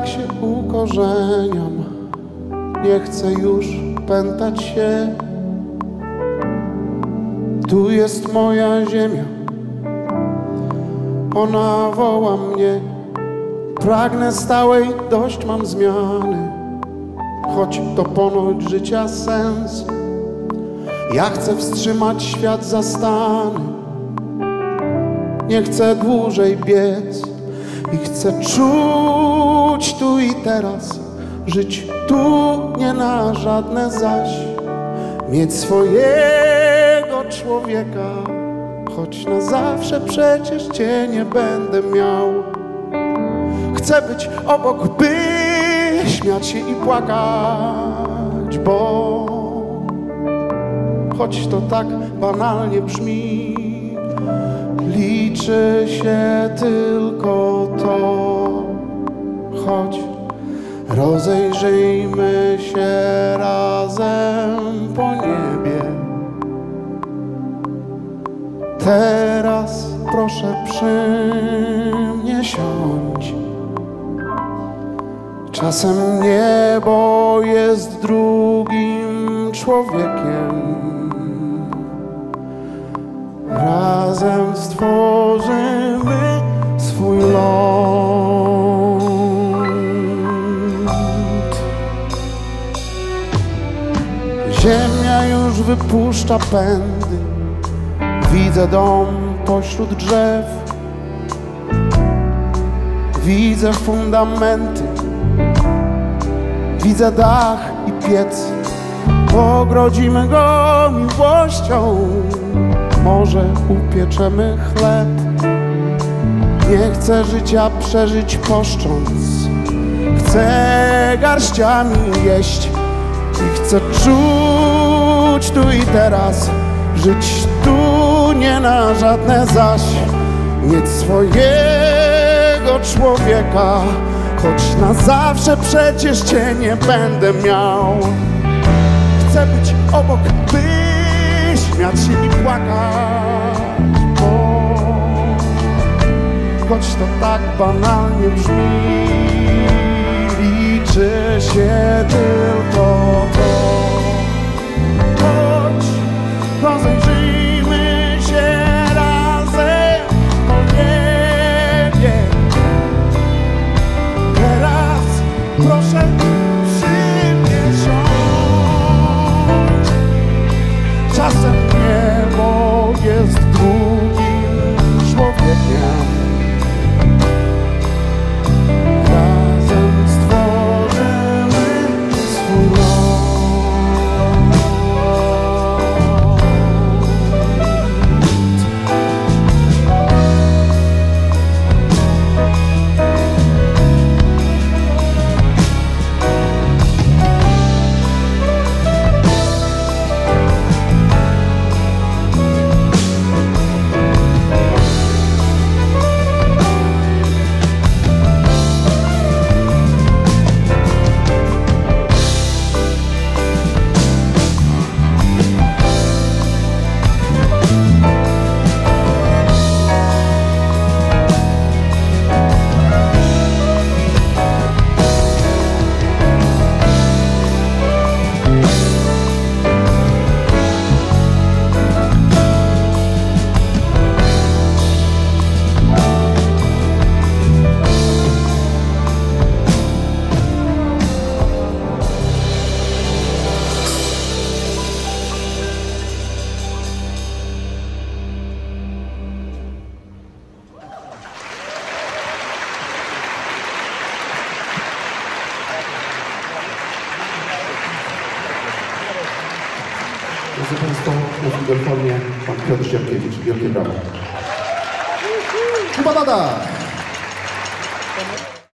tak się ukorzeniam, nie chcę już pętać się. Tu jest moja ziemia, ona woła mnie. Pragnę stałej, dość mam zmiany, choć to ponoć życia sens. Ja chcę wstrzymać świat zastany, nie chcę dłużej biec i chcę czuć tu i teraz, żyć tu nie na żadne zaś, mieć swojego człowieka, choć na zawsze przecież cię nie będę miał. Chcę być obok, by śmiać się i płakać, bo choć to tak banalnie brzmi, liczy się tylko to. Chodź, rozejrzyjmy się razem po niebie. Teraz proszę przy mnie siądź. Czasem niebo jest drugim człowiekiem. Razem stworzymy swój ląd. Ziemia już wypuszcza pędy, widzę dom pośród drzew, widzę fundamenty, widzę dach i piec. Pogrodzimy go miłością, może upieczemy chleb. Nie chcę życia przeżyć poszcząc, chcę garściami jeść i chcę czuć tu i teraz, żyć tu nie na żadne zaś, mieć swojego człowieka, choć na zawsze przecież cię nie będę miał. Chcę być obok, by śmiać się i płakać, bo choć to tak banalnie brzmi, liczy się tylko to. Chodź, rozejrzyjmy się razem po niebie. Teraz proszę przy mnie siądź. Czasem niebo jest drugim człowiekiem. Razem stworzymy swój ląd. Proszę Państwa, na Fidelfonie pan Piotr Sierkiewicz. Wielkie brawa. Kuba Dada!